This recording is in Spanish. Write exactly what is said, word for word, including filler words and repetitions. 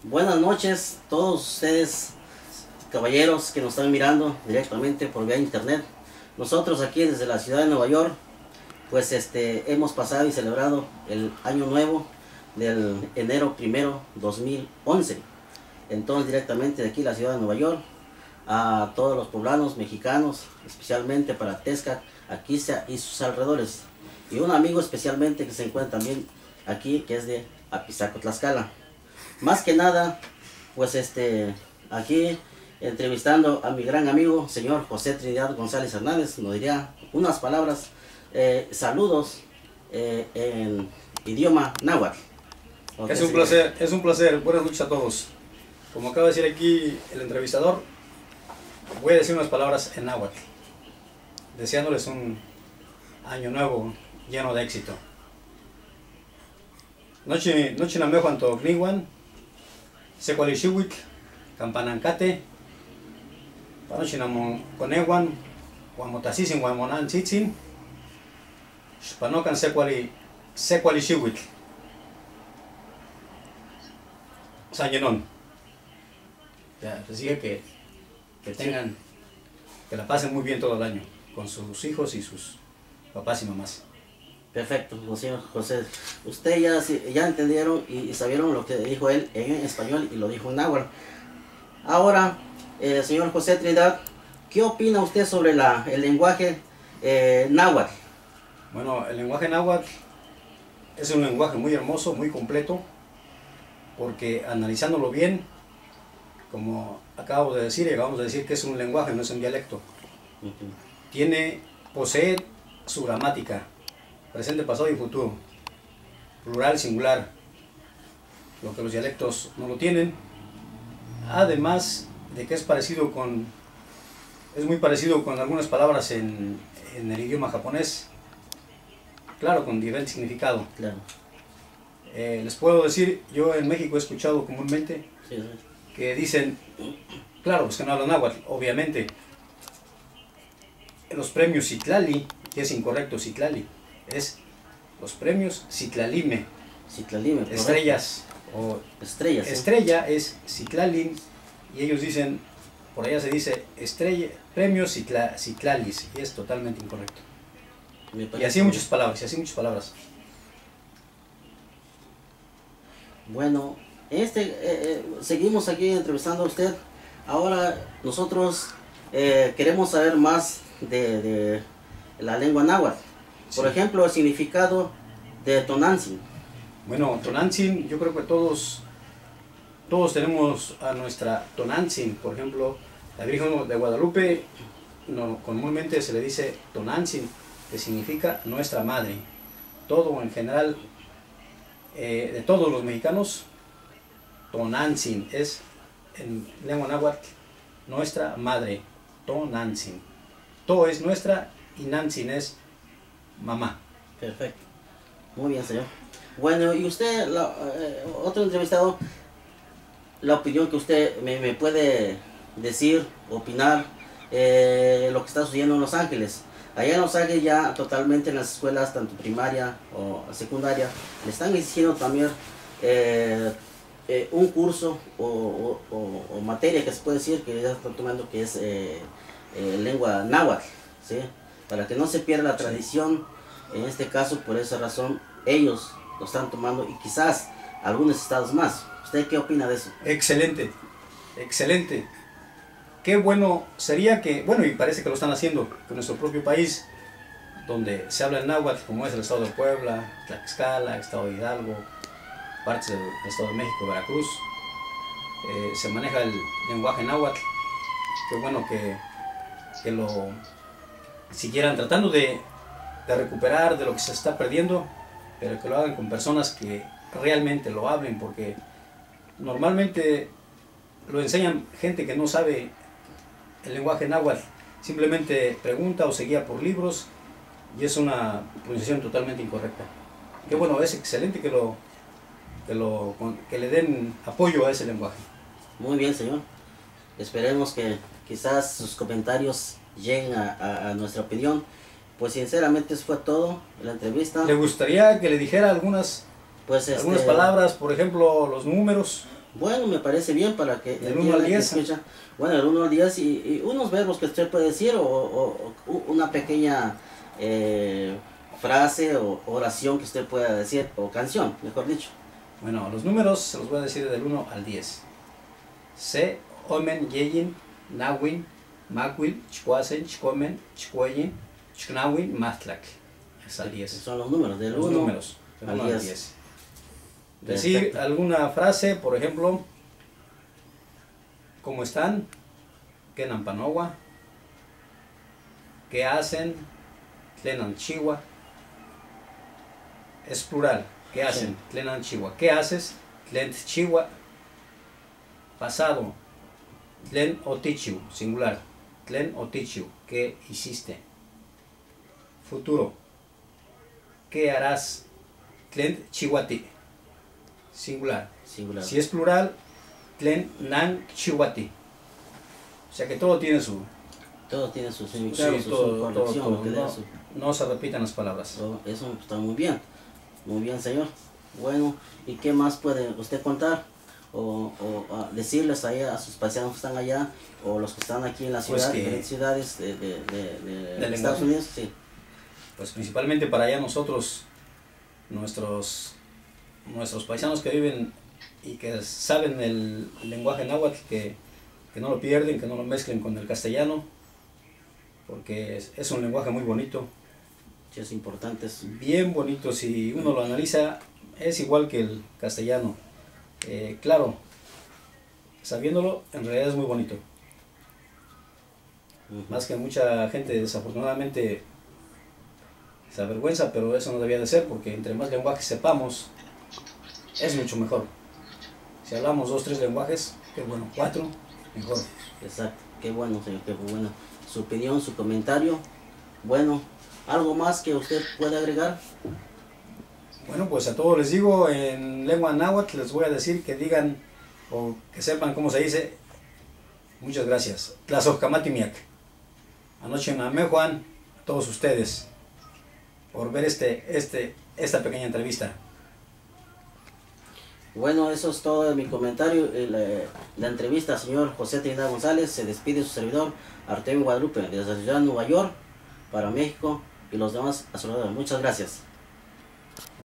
Buenas noches a todos ustedes, caballeros que nos están mirando directamente por vía internet. Nosotros aquí desde la ciudad de Nueva York, pues este hemos pasado y celebrado el año nuevo del enero primero dos mil once. Entonces directamente de aquí la ciudad de Nueva York a todos los poblanos mexicanos, especialmente para Texca, Aquisha y sus alrededores, y un amigo especialmente que se encuentra también aquí, que es de Apizaco, Tlaxcala. Más que nada, pues este, aquí entrevistando a mi gran amigo, señor José Trinidad González Hernández, nos diría unas palabras, eh, saludos eh, en idioma náhuatl. Es un placer, es un placer. Buenas noches a todos. Como acaba de decir aquí el entrevistador, voy a decir unas palabras en náhuatl, deseándoles un año nuevo lleno de éxito. Noche, noche namejo anto gniwan, secualishiwitl, campanancate, panoche namon coneguan, guamotasisin, guamonan tzitzin, xpanocan secuali, secualishiwitl. Sayenón. Decía que, que tengan, que la pasen muy bien todo el año, con sus hijos y sus papás y mamás. Perfecto, señor José. Usted ya, ya entendieron y, y sabieron lo que dijo él en español y lo dijo en náhuatl. Ahora, eh, señor José Trinidad, ¿qué opina usted sobre la, el lenguaje eh, náhuatl? Bueno, el lenguaje náhuatl es un lenguaje muy hermoso, muy completo, porque analizándolo bien, como acabo de decir y acabamos de decir que es un lenguaje, no es un dialecto. Uh-huh. Tiene, posee su gramática, presente, pasado y futuro, plural, singular, lo que los dialectos no lo tienen, además de que es parecido con, es muy parecido con algunas palabras en, en el idioma japonés, claro, con diferente significado. Claro. Eh, les puedo decir, yo en México he escuchado comúnmente sí, sí. que dicen, claro, pues que no hablan náhuatl, obviamente, los premios Citlali, que es incorrecto Citlali, es los premios Citlalime, Citlalime, estrellas, o estrellas, ¿sí? Estrella es Citlalin, y ellos dicen, por allá se dice estrella, premios Citla, Citlalis, y es totalmente incorrecto. Y así muchas palabras, y así muchas palabras. Bueno, este, eh, eh, seguimos aquí entrevistando a usted. Ahora nosotros eh, queremos saber más de, de la lengua náhuatl. Por sí. ejemplo, el significado de Tonantzin. Bueno, Tonantzin, yo creo que todos, todos tenemos a nuestra Tonantzin. Por ejemplo, la Virgen de Guadalupe, no, comúnmente se le dice Tonantzin, que significa nuestra madre. Todo en general, eh, de todos los mexicanos, Tonantzin es, en lengua náhuatl, nuestra madre, Tonantzin. To es nuestra y Nantzin es mamá. Perfecto. Muy bien, señor. Bueno, y usted, la, eh, otro entrevistado, la opinión que usted me, me puede decir, opinar, eh, lo que está sucediendo en Los Ángeles. Allá en Los Ángeles ya totalmente en las escuelas, tanto primaria o secundaria, le están exigiendo también eh, eh, un curso o, o, o, o materia que se puede decir que ya están tomando, que es eh, eh, lengua náhuatl, ¿sí? Para que no se pierda la tradición. En este caso, por esa razón, ellos lo están tomando y quizás algunos estados más. ¿Usted qué opina de eso? Excelente, excelente. Qué bueno sería que, bueno, y parece que lo están haciendo, que en nuestro propio país, donde se habla el náhuatl, como es el estado de Puebla, Tlaxcala, el estado de Hidalgo, partes del estado de México, Veracruz, eh, se maneja el lenguaje náhuatl. Qué bueno que, que lo siguieran tratando de, de recuperar de lo que se está perdiendo, pero que lo hagan con personas que realmente lo hablen, porque normalmente lo enseñan gente que no sabe el lenguaje náhuatl, simplemente pregunta o se guía por libros y es una pronunciación totalmente incorrecta. Que bueno, es excelente que, lo, que, lo, que le den apoyo a ese lenguaje. Muy bien, señor. Esperemos que quizás sus comentarios lleguen a, a, a nuestra opinión. Pues sinceramente eso fue todo en la entrevista. ¿Le gustaría que le dijera algunas, pues este, algunas palabras, por ejemplo, los números? Bueno, me parece bien para que... Del uno al diez. Bueno, del uno al diez y, y unos verbos que usted puede decir o, o, o una pequeña eh, frase o oración que usted pueda decir, o canción, mejor dicho. Bueno, los números se los voy a decir del uno al diez. Se, omen, yeyin, nawin, makwil, chkuasen, chkomen, chkueyin, chknawin, matlak. Es al diez. Son los números, del Los uno números, del al uno al diez. diez. Decir Perfecto. alguna frase, por ejemplo, ¿cómo están? ¿Qué nampanowa? ¿Qué hacen? Tlenan chiwa. Es plural. ¿Qué hacen? Tlenan chiwa. ¿Qué haces? Tlent chiwa. Pasado. Tlen otichiu. Singular. Tlen otichiu. ¿Qué hiciste? Futuro. ¿Qué harás? Tlent chiwati. Singular. Singular. Si es plural, tlen nan chiwati. O sea que todo tiene su... Todo tiene su significado, Sí, su, todo, su corrección, todo, lo que todo. dé su- No, no se repitan las palabras. todo eso está muy bien. Muy bien, señor. Bueno, ¿y qué más puede usted contar? O, o a decirles ahí a sus paisanos que están allá, o los que están aquí en la Pues ciudad, que- diferentes ciudades de, de, de- de ¿Del Estados lenguaje? Unidos. Sí. Pues principalmente para allá nosotros, nuestros, nuestros paisanos que viven y que saben el lenguaje náhuatl, que, que no lo pierden, que no lo mezclen con el castellano, porque es, es un lenguaje muy bonito, Sí, es importante. Es, bien bonito. Si uno lo analiza, es igual que el castellano. Eh, claro, sabiéndolo, en realidad es muy bonito. ujú. Más que mucha gente desafortunadamente se avergüenza, pero eso no debía de ser, porque entre más lenguajes sepamos, es mucho mejor. Si hablamos dos, tres lenguajes, qué bueno, cuatro, mejor. Exacto. Qué bueno, señor, qué bueno. Su opinión, su comentario. Bueno, ¿algo más que usted pueda agregar? Bueno, pues a todos les digo, en lengua náhuatl les voy a decir que digan, o que sepan cómo se dice, muchas gracias. Tlazohcamatimiac. Anoche me amé, Juan, a todos ustedes, por ver este, este, esta pequeña entrevista. Bueno, eso es todo de mi comentario. Eh, La, la entrevista al señor José Trinidad González. Se despide su servidor, Artemio Guadalupe, desde la ciudad de Nueva York, para México y los demás alrededor. Muchas gracias.